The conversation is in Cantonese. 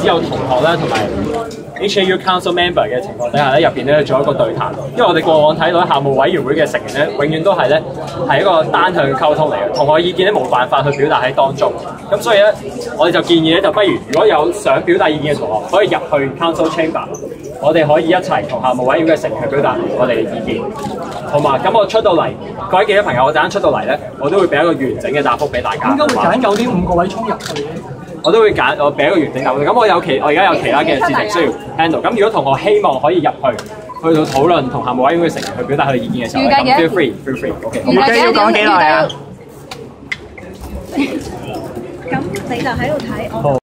只有同學啦同埋 HAU Council Member 嘅情況底下咧，入邊咧做一個對談。因為我哋過往睇到校務委員會嘅成員咧，永遠都係咧係一個單向嘅溝通嚟嘅，同學意見咧冇辦法去表達喺當中。咁所以咧，我哋就建議咧，就不如如果有想表達意見嘅同學，可以入去 Council Chamber， 我哋可以一齊同校務委員會嘅成員去表達我哋嘅意見。好嘛？咁我出到嚟，各位記者朋友，我陣間出到嚟咧，我都會俾一個完整嘅答覆俾大家。 點解會揀夠呢5個位衝入去咧？ 我都會揀，我俾一個完整答覆。咁我而家有其他嘅事情需要 handle。咁如果同學希望可以入去到討論同校務委員會嘅成員去表達佢哋意見嘅時候，咁 feel free。OK。 預計要講幾耐啊？ 咁你就喺度睇我。